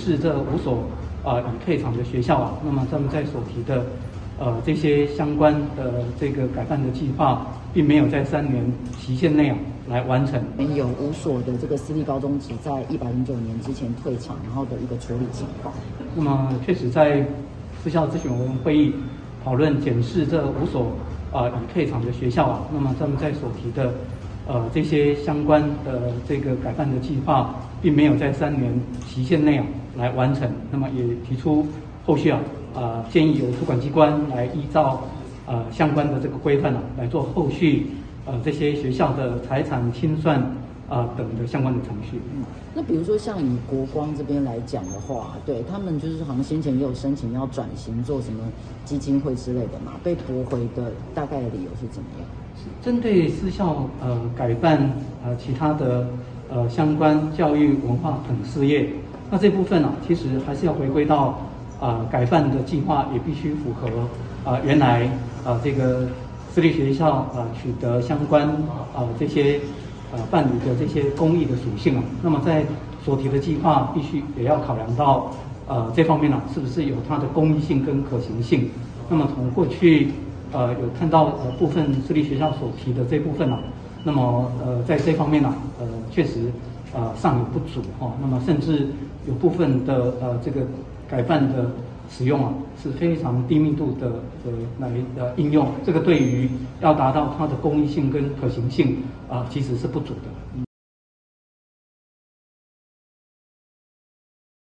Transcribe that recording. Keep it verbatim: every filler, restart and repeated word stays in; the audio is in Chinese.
是这五所啊、呃、已退场的学校啊，那么他们在所提的呃这些相关的这个改办的计划，并没有在三年期限内啊来完成。 有五所的这个私立高中只在一百零九年之前退场，然后的一个处理情况。 那么确实在私校咨询委员会议讨论检视这五所啊、呃、已退场的学校啊，那么他们在所提的呃这些相关的这个改办的计划，并没有在三年期限内啊来完成。那么也提出后续啊啊、呃、建议由主管机关来依照呃相关的这个规范啊来做后续呃这些学校的财产清算啊、呃、等的相关的程序。 嗯，那比如说像以国光这边来讲的话，对他们就是好像先前也有申请要转型做什么基金会之类的嘛，被驳回的大概的理由是怎么样？ 针对私校呃改办呃其他的呃相关教育文化等事业，那这部分呢、啊，其实还是要回归到啊、呃、改办的计划也必须符合啊、呃、原来啊、呃、这个私立学校啊、呃、取得相关啊、呃、这些呃办理的这些公益的属性啊，那么在所提的计划必须也要考量到呃这方面呢、啊、是不是有它的公益性跟可行性。那么从过去呃，有看到呃部分私立学校所提的这部分啊，那么呃在这方面呢、啊，呃确实呃尚有不足哈、哦。那么甚至有部分的呃这个改办的使用啊是非常低密度的呃来呃应用，这个对于要达到它的公益性跟可行性啊、呃、其实是不足的。